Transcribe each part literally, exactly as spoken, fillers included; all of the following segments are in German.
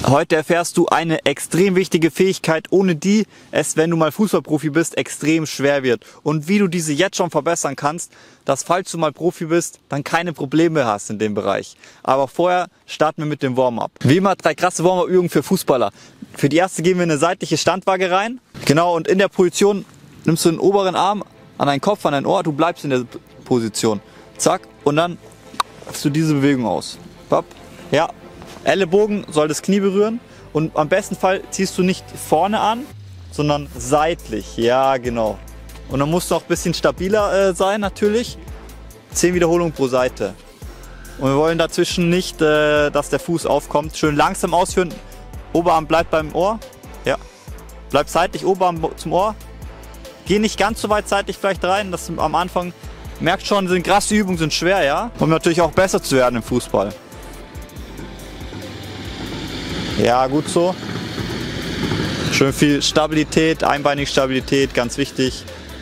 Heute erfährst du eine extrem wichtige Fähigkeit, ohne die es, wenn du mal Fußballprofi bist, extrem schwer wird. Und wie du diese jetzt schon verbessern kannst, dass falls du mal Profi bist, dann keine Probleme hast in dem Bereich. Aber vorher starten wir mit dem Warm-up. Wie immer drei krasse Warm-up-Übungen für Fußballer. Für die erste gehen wir in eine seitliche Standwaage rein. Genau, und in der Position nimmst du den oberen Arm an deinen Kopf, an dein Ohr, du bleibst in der Position. Zack, und dann führst du diese Bewegung aus. Papp. Ja. Ellenbogen soll das Knie berühren und am besten Fall ziehst du nicht vorne an, sondern seitlich. Ja, genau. Und dann musst du auch ein bisschen stabiler äh, sein natürlich. zehn Wiederholungen pro Seite. Und wir wollen dazwischen nicht, äh, dass der Fuß aufkommt. Schön langsam ausführen. Oberarm bleibt beim Ohr. Ja. Bleib seitlich, Oberarm zum Ohr. Geh nicht ganz so weit seitlich vielleicht rein. Das am Anfang, merkt schon, sind krasse Übungen, sind schwer, ja. Um natürlich auch besser zu werden im Fußball. Ja, gut so. Schön viel Stabilität, einbeinige Stabilität, ganz wichtig.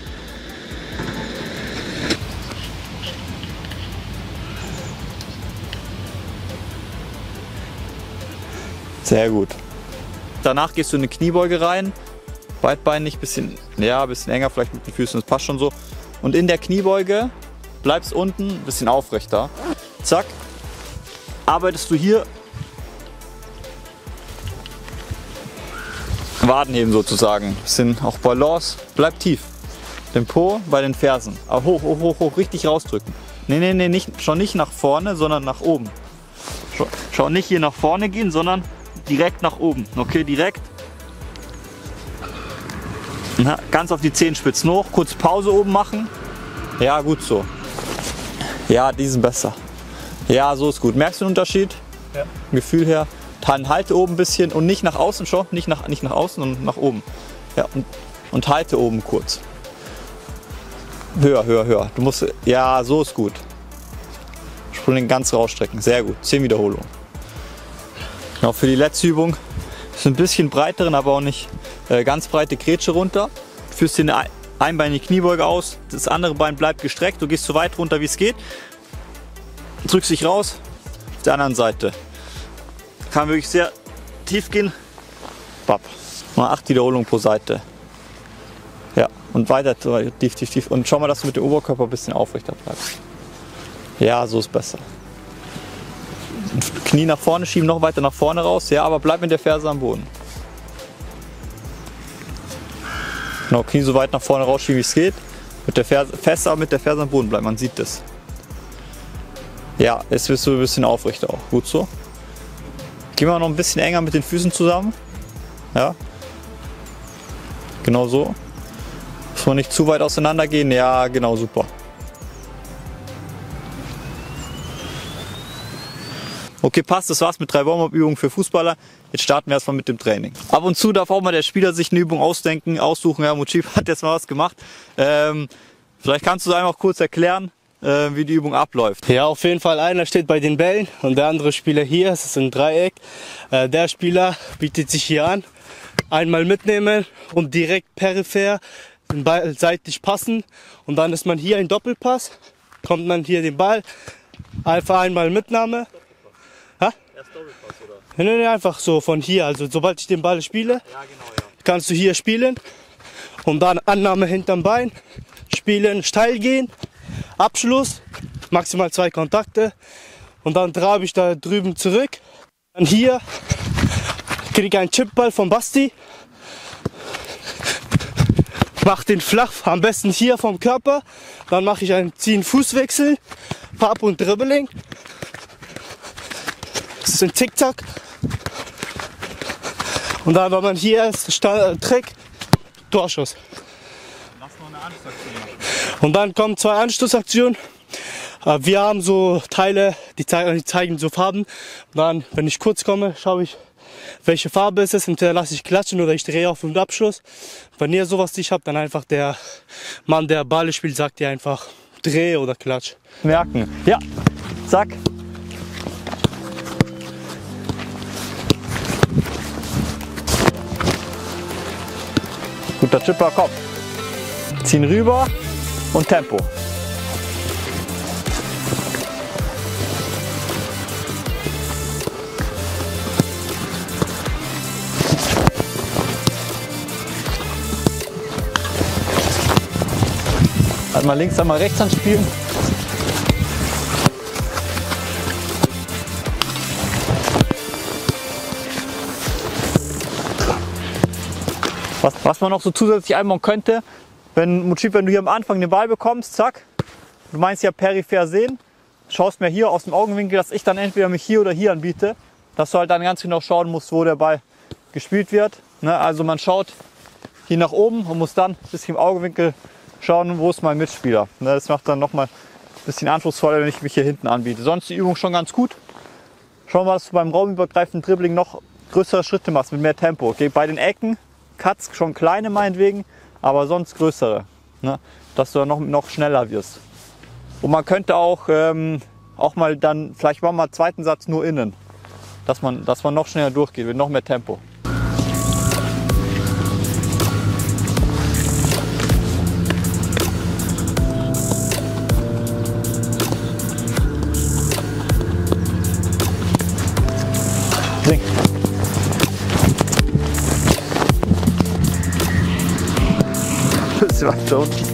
Sehr gut. Danach gehst du in eine Kniebeuge rein, beidbeinig, bisschen, ja, bisschen enger, vielleicht mit den Füßen, das passt schon so. Und in der Kniebeuge bleibst unten, ein bisschen aufrechter. Zack, arbeitest du hier Wadenheben sozusagen. Bisschen auch Balance. Bleib tief. Den Po bei den Fersen. Aber hoch, hoch, hoch, hoch. Richtig rausdrücken. Nee, nee, nee, nicht, schon nicht nach vorne, sondern nach oben. Schau, schau nicht hier nach vorne gehen, sondern direkt nach oben. Okay, direkt. Na, ganz auf die Zehenspitzen hoch. Kurz Pause oben machen. Ja, gut so. Ja, diesen besser. Ja, so ist gut. Merkst du den Unterschied? Ja. Gefühl her. Dann halte oben ein bisschen und nicht nach außen, schau, nicht nach, nicht nach außen und nach oben. Ja, und, und halte oben kurz. Höher, höher, höher. Du musst, ja, so ist gut. Sprung ganz rausstrecken, sehr gut. zehn Wiederholungen. Genau, für die letzte Übung ist ein bisschen breiteren, aber auch nicht äh, ganz breite Grätsche runter. Du führst dir eine einbeinige Kniebeuge aus, das andere Bein bleibt gestreckt, du gehst so weit runter wie es geht. Drückst dich raus, auf der anderen Seite. Kann wirklich sehr tief gehen. Papp. Mal acht Wiederholungen pro Seite. Ja, und weiter tief, tief, tief. Und schau mal, dass du mit dem Oberkörper ein bisschen aufrechter bleibst. Ja, so ist besser. Knie nach vorne schieben, noch weiter nach vorne raus. Ja, aber bleib mit der Ferse am Boden. Genau, Knie so weit nach vorne rausschieben, wie es geht. Mit der Ferse, fester mit der Ferse am Boden bleiben, man sieht das. Ja, jetzt wirst du ein bisschen aufrechter auch. Gut so. Gehen wir noch ein bisschen enger mit den Füßen zusammen. Ja. Genau so. Muss man nicht zu weit auseinander gehen. Ja, genau, super. Okay, passt. Das war's mit drei Warm-up-Übungen für Fußballer. Jetzt starten wir erstmal mit dem Training. Ab und zu darf auch mal der Spieler sich eine Übung ausdenken, aussuchen. Ja, Mujib hat jetzt mal was gemacht. Ähm, vielleicht kannst du es einfach kurz erklären, wie die Übung abläuft. Ja, auf jeden Fall. Einer steht bei den Bällen und der andere Spieler hier. Es ist ein Dreieck. Der Spieler bietet sich hier an. Einmal mitnehmen und direkt peripher den Ball seitlich passen. Und dann ist man hier ein Doppelpass. Kommt man hier den Ball. Einfach einmal Mitnahme. Ha? Erst Doppelpass, oder? Nee, nee, einfach so von hier. Also sobald ich den Ball spiele, ja, genau, ja. Kannst du hier spielen. Und dann Annahme hinterm Bein. Spielen, steil gehen. Abschluss, maximal zwei Kontakte und dann trabe ich da drüben zurück. Dann hier kriege ich einen Chipball von Basti, mache den flach, am besten hier vom Körper, dann mache ich einen ziehen Fußwechsel, Pop und Dribbling. Das ist ein Zickzack. Und dann, wenn man hier ist, Trick, Torschuss. Und dann kommen zwei Anstoßaktionen. Wir haben so Teile, die zeigen, die zeigen so Farben. Und dann, wenn ich kurz komme, schaue ich, welche Farbe es ist. Entweder lasse ich klatschen oder ich drehe auf den Abschluss. Wenn ihr sowas nicht habt, dann einfach der Mann, der Ball spielt, sagt dir einfach dreh oder klatsch. Merken. Ja, zack. Guter Chipper, komm. Ziehen rüber und Tempo. Einmal links, einmal rechts anspielen. Was, was man noch so zusätzlich einbauen könnte, wenn, Mutschib, wenn du hier am Anfang den Ball bekommst, zack, du meinst ja peripher sehen, schaust mir hier aus dem Augenwinkel, dass ich dann entweder mich hier oder hier anbiete, dass du halt dann ganz genau schauen musst, wo der Ball gespielt wird. Ne? Also man schaut hier nach oben und muss dann ein bisschen im Augenwinkel schauen, wo ist mein Mitspieler. Ne? Das macht dann nochmal ein bisschen anspruchsvoller, wenn ich mich hier hinten anbiete. Sonst die Übung schon ganz gut. Schauen wir, dass du beim raumübergreifenden Dribbling noch größere Schritte machst mit mehr Tempo. Okay? Bei den Ecken, Cuts schon kleine meinetwegen, aber sonst größere, ne? Dass du dann noch, noch schneller wirst. Und man könnte auch, ähm, auch mal dann, vielleicht machen wir mal zweiten Satz nur innen, dass man, dass man noch schneller durchgeht, mit noch mehr Tempo. Sing. Das war da unten.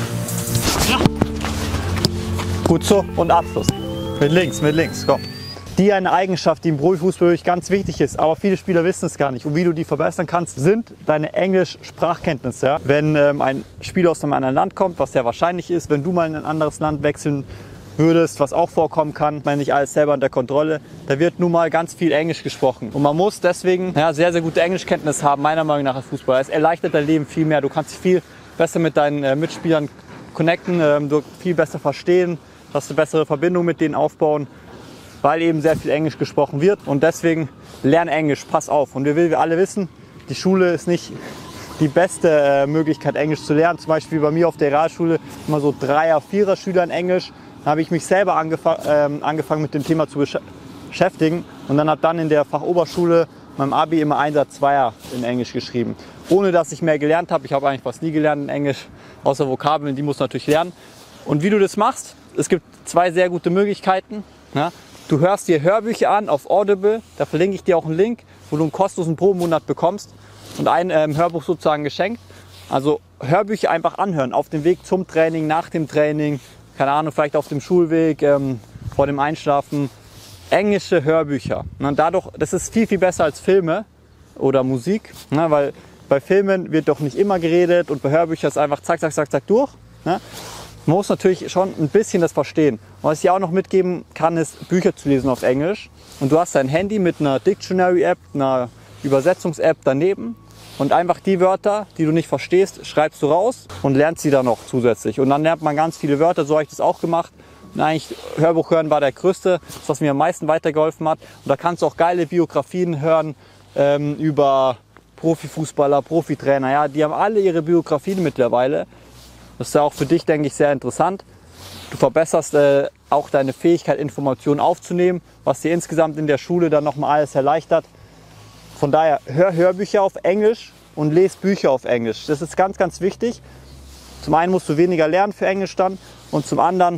Gut so, und Abschluss. Mit links, mit links, komm. Die eine Eigenschaft, die im Profifußball wirklich ganz wichtig ist, aber viele Spieler wissen es gar nicht. Und wie du die verbessern kannst, sind deine Englisch-Sprachkenntnisse. Ja? Wenn ähm, ein Spieler aus einem anderen Land kommt, was sehr wahrscheinlich ist, wenn du mal in ein anderes Land wechseln würdest, was auch vorkommen kann, ich meine nicht alles selber unter Kontrolle, da wird nun mal ganz viel Englisch gesprochen. Und man muss deswegen ja, sehr, sehr gute Englischkenntnisse haben, meiner Meinung nach als Fußballer. Es erleichtert dein Leben viel mehr. Du kannst dich viel besser mit deinen äh, Mitspielern connecten, ähm, du viel besser verstehen, dass du bessere Verbindungen mit denen aufbauen, weil eben sehr viel Englisch gesprochen wird. Und deswegen lern Englisch, pass auf. Und wir, wir alle wissen, die Schule ist nicht die beste äh, Möglichkeit, Englisch zu lernen. Zum Beispiel bei mir auf der Realschule immer so Dreier-, Vierer-Schüler in Englisch. Da habe ich mich selber angefang, ähm, angefangen mit dem Thema zu besch beschäftigen und dann habe dann in der Fachoberschule meinem Abi immer Einser, Zweier in Englisch geschrieben. Ohne dass ich mehr gelernt habe. Ich habe eigentlich fast nie gelernt in Englisch, außer Vokabeln, die musst du natürlich lernen. Und wie du das machst, es gibt zwei sehr gute Möglichkeiten. Ja? Du hörst dir Hörbücher an auf Audible, da verlinke ich dir auch einen Link, wo du einen kostenlosen Probemonat bekommst und ein ähm, Hörbuch sozusagen geschenkt. Also Hörbücher einfach anhören, auf dem Weg zum Training, nach dem Training, keine Ahnung, vielleicht auf dem Schulweg, ähm, vor dem Einschlafen. Englische Hörbücher. Und dadurch, das ist viel, viel besser als Filme oder Musik, ne? Weil bei Filmen wird doch nicht immer geredet und bei Hörbüchern ist einfach zack, zack, zack, zack durch. Ne? Man muss natürlich schon ein bisschen das verstehen. Und was ich auch noch mitgeben kann, ist Bücher zu lesen auf Englisch. Und du hast dein Handy mit einer Dictionary-App, einer Übersetzungs-App daneben. Und einfach die Wörter, die du nicht verstehst, schreibst du raus und lernst sie dann noch zusätzlich. Und dann lernt man ganz viele Wörter, so habe ich das auch gemacht. Und eigentlich Hörbuch hören war der größte, das was mir am meisten weitergeholfen hat. Und da kannst du auch geile Biografien hören ähm, über Profifußballer, Profitrainer. Ja, die haben alle ihre Biografien mittlerweile. Das ist ja auch für dich, denke ich, sehr interessant. Du verbesserst äh, auch deine Fähigkeit, Informationen aufzunehmen, was dir insgesamt in der Schule dann nochmal alles erleichtert. Von daher, hör Hörbücher auf Englisch und lese Bücher auf Englisch. Das ist ganz, ganz wichtig. Zum einen musst du weniger lernen für Englisch dann und zum anderen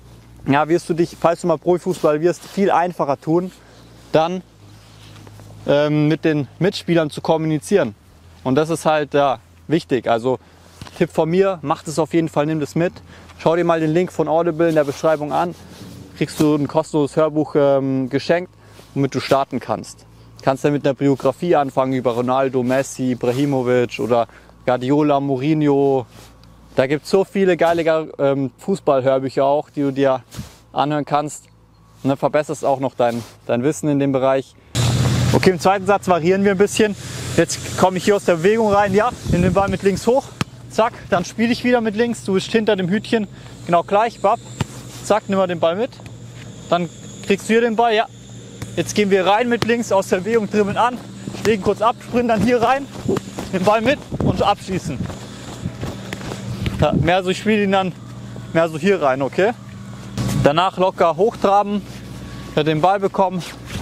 ja, wirst du dich, falls du mal Profifußball wirst, viel einfacher tun, dann ähm, mit den Mitspielern zu kommunizieren. Und das ist halt ja, wichtig. Also Tipp von mir, mach das auf jeden Fall, nimm das mit. Schau dir mal den Link von Audible in der Beschreibung an. Kriegst du ein kostenloses Hörbuch ähm, geschenkt, womit du starten kannst. Kannst dann mit einer Biografie anfangen über Ronaldo, Messi, Ibrahimovic oder Guardiola, Mourinho. Da gibt es so viele geile ähm, Fußballhörbücher auch, die du dir anhören kannst. Und dann verbesserst auch noch dein, dein Wissen in dem Bereich. Okay, im zweiten Satz variieren wir ein bisschen. Jetzt komme ich hier aus der Bewegung rein. Ja, nimm den Ball mit links hoch. Zack, dann spiele ich wieder mit links. Du bist hinter dem Hütchen. Genau gleich. Bap. Zack, nimm mal den Ball mit. Dann kriegst du hier den Ball. Ja. Jetzt gehen wir rein mit links, aus der Bewegung dribbeln an. Legen kurz ab, springen dann hier rein. Den Ball mit und abschließen. Ja, mehr so, ich spiele ihn dann mehr so hier rein, okay? Danach locker hochtraben, ja, den Ball bekommen.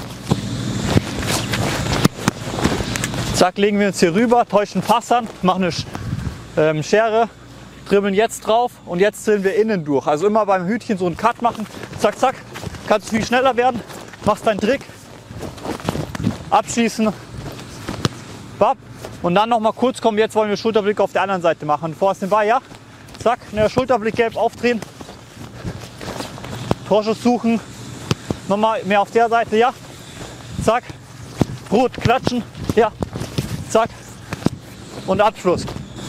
Zack, legen wir uns hier rüber, täuschen Pass an, machen eine ähm, Schere, dribbeln jetzt drauf und jetzt dribbeln wir innen durch. Also immer beim Hütchen so einen Cut machen, zack, zack, kannst du viel schneller werden, machst deinen Trick, abschließen, bap, und dann noch mal kurz kommen, jetzt wollen wir Schulterblick auf der anderen Seite machen. Du hast den Ball, ja? zack, ne, Schulterblick gelb aufdrehen. Torschuss suchen. Nochmal mehr auf der Seite, ja. Zack. Rot, klatschen, ja. Zack. Und Abschluss.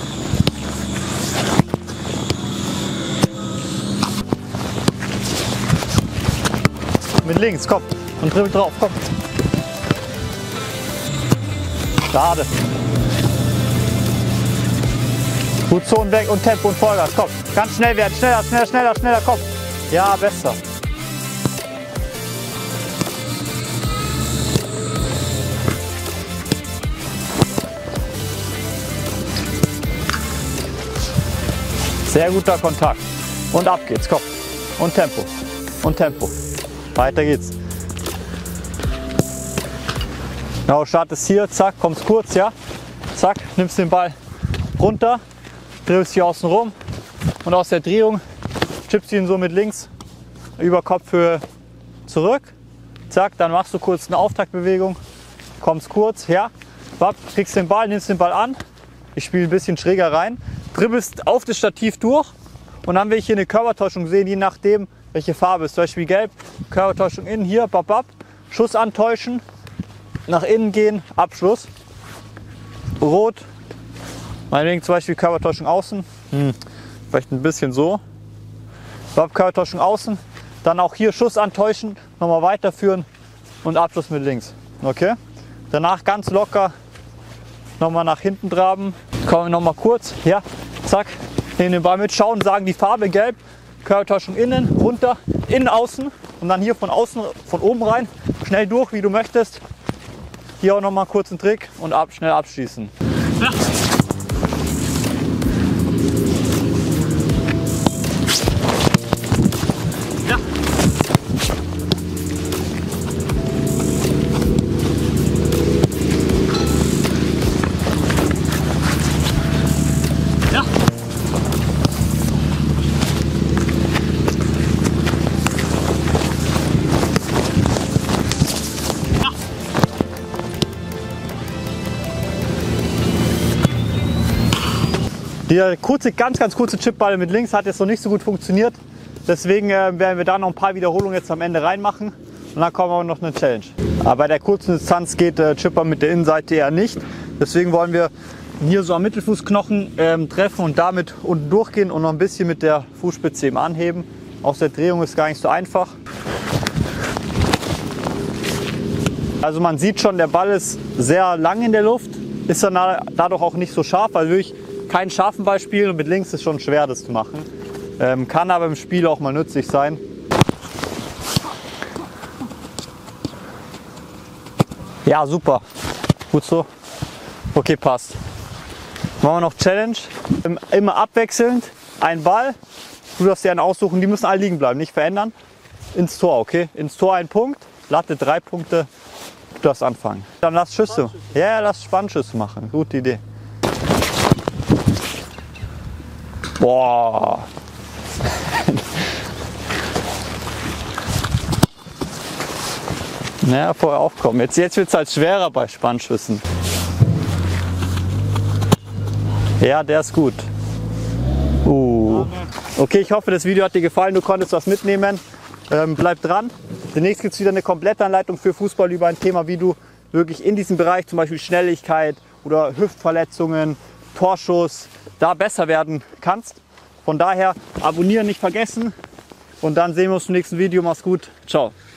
Mit links, komm. Und dribbel drauf, komm. Schade. Gut Zonen weg und Tempo und Vollgas, komm. Ganz schnell werden, schneller, schneller, schneller, schneller, komm. Ja, besser. Sehr guter Kontakt. Und ab geht's, komm. Und Tempo. Und Tempo. Weiter geht's. Genau, startest hier, zack, kommst kurz, ja. Zack, nimmst den Ball runter, drehst hier außen rum und aus der Drehung chippst ihn so mit links über Kopfhöhe zurück. Zack, dann machst du kurz eine Auftaktbewegung, kommst kurz, ja. Wapp, kriegst den Ball, nimmst den Ball an. Ich spiele ein bisschen schräger rein. Dribbelst auf das Stativ durch und dann will ich hier eine Körpertäuschung sehen, je nachdem welche Farbe ist. Zum Beispiel gelb, Körpertäuschung innen, hier, bap, bap. Schuss antäuschen, nach innen gehen, Abschluss. Rot, meinetwegen zum Beispiel Körpertäuschung außen, hm. vielleicht ein bisschen so. Bap, Körpertäuschung außen, dann auch hier Schuss antäuschen, nochmal weiterführen und Abschluss mit links. Okay? Danach ganz locker nochmal nach hinten traben. Kommen wir nochmal kurz, ja, zack, nehmen den Ball mit, schauen, sagen die Farbe gelb, Körpertäuschung innen, runter, innen, außen und dann hier von außen, von oben rein, schnell durch, wie du möchtest. Hier auch nochmal kurz einen Trick und ab, schnell abschließen. Ja. Ja. Ja. Der kurze, ganz, ganz kurze Chipball mit links hat jetzt noch nicht so gut funktioniert. Deswegen äh, werden wir da noch ein paar Wiederholungen jetzt am Ende reinmachen. Und dann kommen wir noch eine Challenge. Aber bei der kurzen Distanz geht der Chipper mit der Innenseite eher nicht. Deswegen wollen wir hier so am Mittelfußknochen ähm, treffen und damit unten durchgehen und noch ein bisschen mit der Fußspitze eben anheben. Aus der Drehung ist gar nicht so einfach. Also man sieht schon, der Ball ist sehr lang in der Luft. Ist dann dadurch auch nicht so scharf, weil wirklich keinen scharfen Ball spielen und mit links ist schon schwer, das zu machen. Ähm, kann aber im Spiel auch mal nützlich sein. Ja, super. Gut so. Okay, passt. Machen wir noch Challenge. Immer abwechselnd. Ein Ball. Du darfst dir einen aussuchen. Die müssen alle liegen bleiben, nicht verändern. Ins Tor, okay? Ins Tor ein Punkt. Latte drei Punkte. Du darfst anfangen. Dann lass Schüsse. Ja, ja, lass Spannschüsse machen. Gute Idee. Boah. Naja, vorher aufkommen. Jetzt, jetzt wird es halt schwerer bei Spannschüssen. Ja, der ist gut. Uh. Okay, ich hoffe, das Video hat dir gefallen. Du konntest was mitnehmen. Ähm, bleib dran. Demnächst gibt es wieder eine Komplettanleitung für Fußball über ein Thema, wie du wirklich in diesem Bereich, zum Beispiel Schnelligkeit oder Hüftverletzungen, Torschuss, da besser werden kannst. Von daher abonnieren nicht vergessen und dann sehen wir uns im nächsten Video. Mach's gut. Ciao.